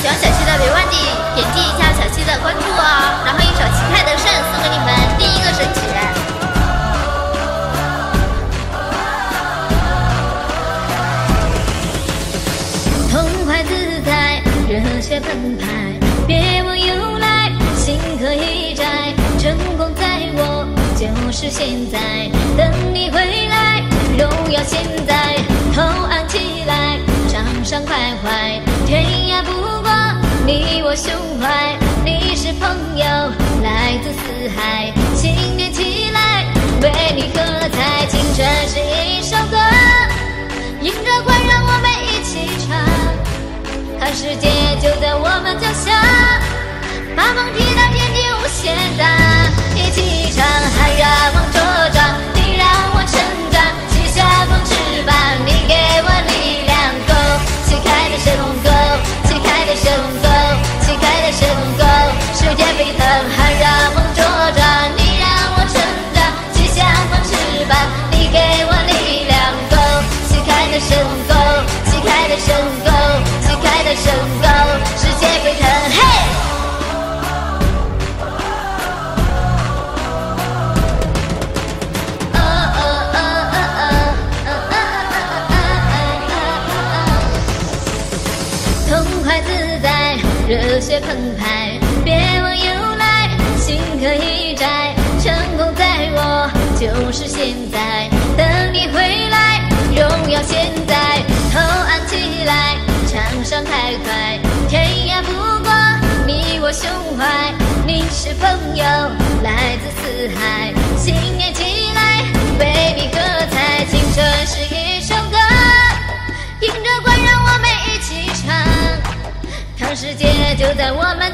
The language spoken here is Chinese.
喜欢小七的别忘记点击一下小七的关注哦。然后一首《旗开得胜》送给你们第一个神曲。痛快自在，热血澎湃，别忘由来，心可以摘，成功在我就是现在，等你回来，荣耀现在，头昂起来，掌上徘徊，天涯不过你我胸怀，你是朋友，来自四海，新年起来，为你喝彩，青春是一首歌，迎着光让我们一起唱，看世界就在我们脚下，把梦踢到天际无限大，一起唱，海让梦茁壮，你让我成长，旗下风翅膀，你给我力量 ，Go， 旗开的神龙 Go， 旗开的神龙 Go， 旗开的神龙 Go， 世界沸腾，海让梦茁壮，你让我成长，旗下风翅膀，你给我力量 Go， 旗开的神龙 Go， 旗开的神龙 Go， 旗开的神龙 Go， 世界沸腾，嘿。热血澎湃，别忘由来，心可以摘，成功在我就是现在，等你回来，荣耀现在，头昂起来，场上徘徊，天涯不过你我胸怀，你是朋友，来自四海，新年起来，为你喝彩，青春是一首歌，迎着光让我们一起唱，看世界就在我们